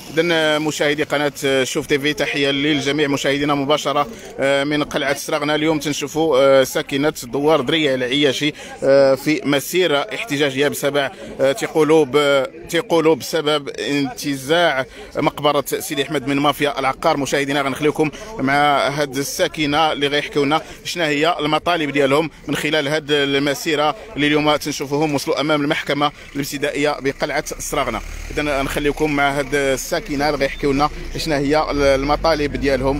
إذن مشاهدي قناة شوف تيفي، تحية للجميع مشاهدينا مباشرة من قلعة سراغنا. اليوم تنشوفوا ساكنة دوار درية العياشي في مسيرة احتجاجية بسبب تيقولوا بسبب انتزاع مقبرة سيدي أحمد من مافيا العقار. مشاهدينا غنخليكم مع هاد الساكنة اللي غيحكيو لنا شنو هي المطالب ديالهم من خلال هاد المسيرة اللي اليوم تنشوفوهم وصلوا أمام المحكمة الابتدائية بقلعة سراغنا. إذن نخليكم مع هاد الساكنة اللي غيحكيو لنا شنو هي المطالب ديالهم.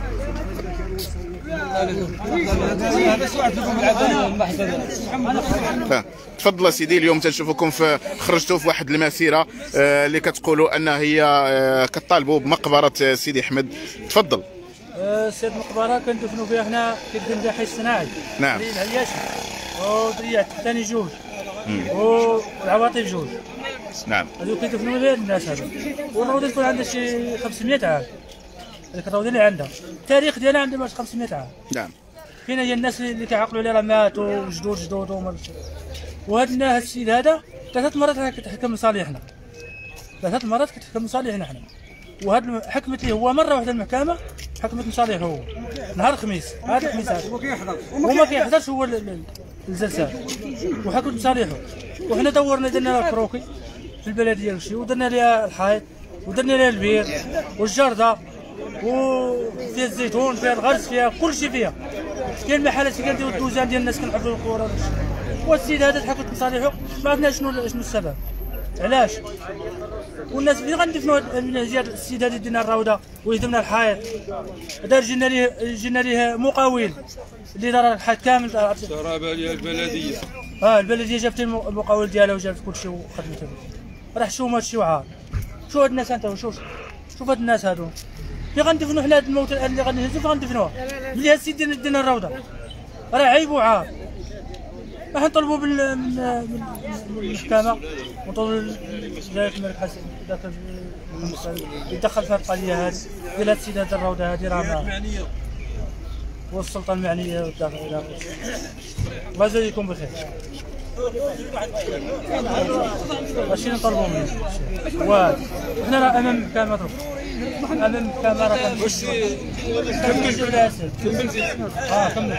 تفضل سيدي. اليوم تنشوفكم خرجتوا في واحد المسيره اللي كتقولوا ان هي كطالبوا بمقبره سيدي احمد. تفضل. سيد المقبره كندفنوا فيها حنا كندير فيها حي صناعي. نعم. العياشي ودريات ثاني جوج والعواطف جوج. نعم. هذو كيدفنوا فيها الناس هذو، والروضه تكون عندها شي 500 عام. هذيك الروضه اللي عندها التاريخ ديالها عندها باش 500 عام. نعم. كاين هي الناس اللي كيعقلوا عليها راه ماتوا وجدودهم. وهذا السيد هذا 3 مرات كتحكم مصالحنا، 3 مرات كتحكم مصالحنا حنا. وهاد حكمت ليه هو مره واحده المحكمه، حكمت مصالحه هو نهار الخميس. هذا الخميس هذا وما كيحضرش هو الجلسات، وحكمت مصالحه. وحنا دورنا درنا لها الكروكي في البلديه وشي، ودرنا لها الحائط، ودرنا لها البير والجرده، وفيها الزيتون، فيها الغرس، فيها كل شيء فيها. كاين محلات اللي كنديروا الدوزان ديال الناس كنحفظوا الكره. والسيد هذا تحكمت مصالحه، ما عرفناش شنو السبب علاش. والناس اللي غندفنوا ديال السيد هذا دينا الروضه ويهدمنا الحائط. دار جينا ليه مقاول اللي دار الحائط كامل. شراب عليها البلديه. البلديه جابت المقاول ديالها وجابت كل شيء وخدمته. راه شوف هذا الشيء وعار. شوف هاد الناس انت، شوف هاد الناس هادو اللي غندفنوا حنا. هاد الموت اللي غنهزوا غندفنوها ملي هاد السيد دينا الروضه، راه عيب وعار. راح نطلبوا من المحكمه ونطلبوا جلاله الملك حسن ذاك يدخل في القضيه هذه ديال هاد السيد هذا الروضه هذه. راه والسلطه المعنيه والداخل الى الله يجزيكم بخير. ماشي نطلبوا منهم وحنا راه امام المحكمه. امام المحكمه راه كمل كمل.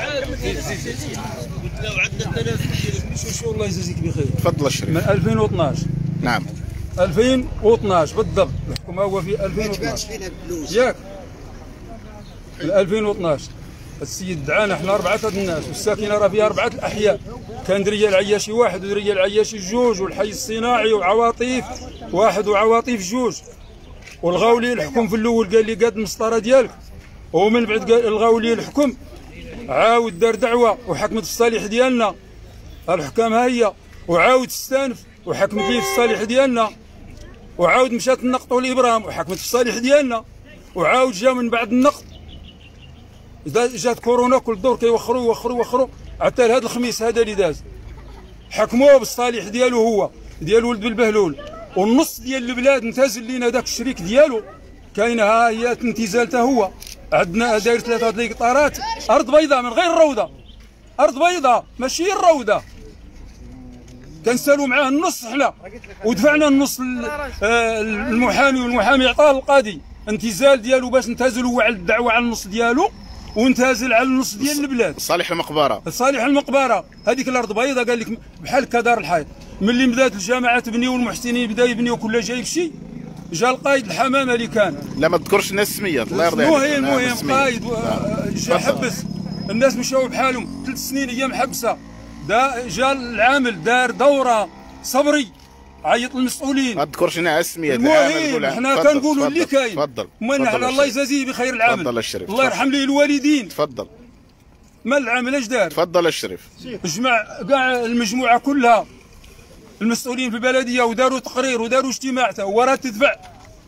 شو الله يجزيك بخير. تفضل الشريف. من 2012. نعم. 2012 بالضبط. الحكم هو في 2012 ياك. من 2012 السيد دعانا حنا 4 الناس، والساكنه راه فيها 4 الأحياء. كان دريا العياشي 1 ودريا العياشي 2 والحي الصناعي وعواطيف 1 وعواطيف 2. والغاولي الحكم في الاول قال لي قاد المسطره ديالك، ومن بعد قال الغاولي الحكم عاود دار دعوه وحكمت في الصالح ديالنا. الحكام ها هي، وعاود استانف وحكمت ليه في الصالح ديالنا، وعاود مشات النقط والابرام وحكمت في الصالح ديالنا، وعاود جا من بعد النقط جات كورونا كل دور كيوخروا حتى لهذا الخميس هذا اللي داز حكموه بالصالح ديالو هو ديال ولد بالبهلول. والنص ديال البلاد انتزل لينا داك الشريك ديالو. كاينه ها هي انتزالته هو. عندنا داير 3 ديال القطارات، ارض بيضاء من غير الروضه، ارض بيضاء ماشي الروضه. كنسالوا معاه النص حنا، ودفعنا النص المحامي، والمحامي عطاه القاضي انتزال ديالو باش نتازل هو على الدعوه على النص ديالو، ونتازل على النص ديال البلاد. صالح المقبره. صالح المقبره هذيك الارض بيضاء قال لك بحال كدار الحائط. ملي بدات الجماعه تبني والمحسنين بدا يبنيو كل جايب شي، جا القايد الحمامه اللي كان. لا ما تذكرش الناس السميات الله يرضي عليك. المهم قايد جا حبس الناس مشاو بحالهم 3 سنين هي محبسه. جا العامل دار دوره صبري عيط للمسؤولين. ما تذكرش لنا السميات. المهم حنا كنقولوا اللي كاين. تفضل. المهم حنا الله يجازيه بخير العامل. تفضل الشريف. الله يرحم ليه الوالدين. تفضل. مال العامل اش دار؟ تفضل الشريف. جمع كاع المجموعه كلها المسؤولين في البلديه وداروا تقرير وداروا اجتماع حتى هو راه تدفع.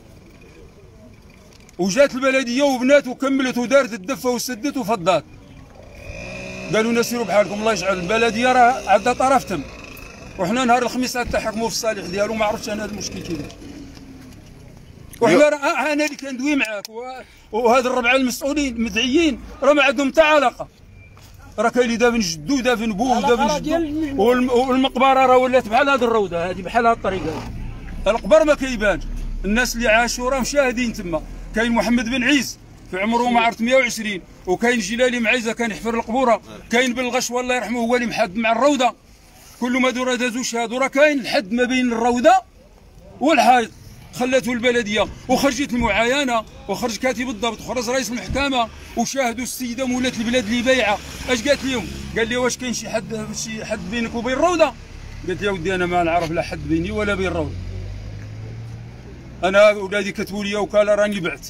وجات البلديه وبنات وكملت ودارت الدفه وسدت وفضات. قالوا لنا سيروا بحالكم الله يجعل. البلديه راه عندها طرف تم، وحنا نهار الخميس تحكموا في الصالح ديالو. ما عرفتش انا هذا المشكل كيفاش. وحنا راه انا اللي كندوي معاك وهاد الربعه المسؤولين مدعيين راه ما عندهم حتى علاقه. راه كاين اللي دافن جدو دافن بوه دافن جدو، والمقبره راه ولات بحال هاد الروضه هذه، بحال هاد الطريقه. القبر ما كيبانش. الناس اللي عاشوا راهم شاهدين تما. كاين محمد بن عيس في عمره ما عرفت 120، وكاين جلالي معيزه كان يحفر القبوره، كاين بن الغشوه الله يرحمه هو اللي محد مع الروضه. كل ما دور دازو شهادوا، راه كاين الحد ما بين الروضه والحائط خلته البلديه، وخرجت المعاينه وخرج كاتب الضبط وخرج رئيس المحكمه وشاهدوا السيده مولات البلاد اللي بايعه. اش قالت لهم؟ قال لي واش كاين شي حد بينك وبين الروضه؟ قلت يا ودي انا ما نعرف لا حد بيني ولا بين الروضه، انا ولادي كتبوا لي وكاله راني بعت،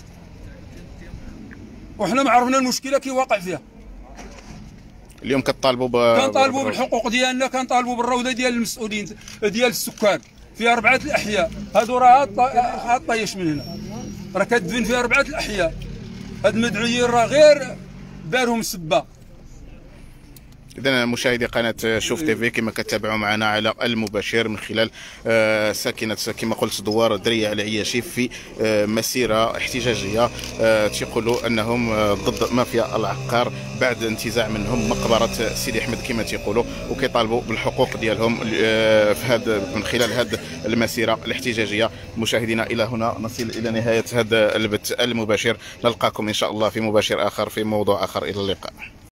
وحنا ما عرفنا المشكله كي واقع فيها. اليوم كنطالبوا كنطالبوا بالحقوق ديالنا، كنطالبوا بالروضه ديال المسؤولين ديال السكان في 4 الأحياء. هادو راه طايش من هنا، راه كتدفن في 4 الأحياء. هاد المدعوين راه غير دارهم سبه. إذا مشاهدي قناة شوف تيفي كما كتابعوا معنا على المباشر من خلال ساكنة كما قلت دوار درية العياشي في مسيرة احتجاجية تيقولوا أنهم ضد مافيا العقار بعد انتزاع منهم مقبرة سيدي أحمد كما تيقولوا، وكيطالبوا بالحقوق ديالهم في هذا من خلال هذه المسيرة الاحتجاجية. مشاهدينا إلى هنا نصل إلى نهاية هذا البث المباشر، نلقاكم إن شاء الله في مباشر آخر في موضوع آخر. إلى اللقاء.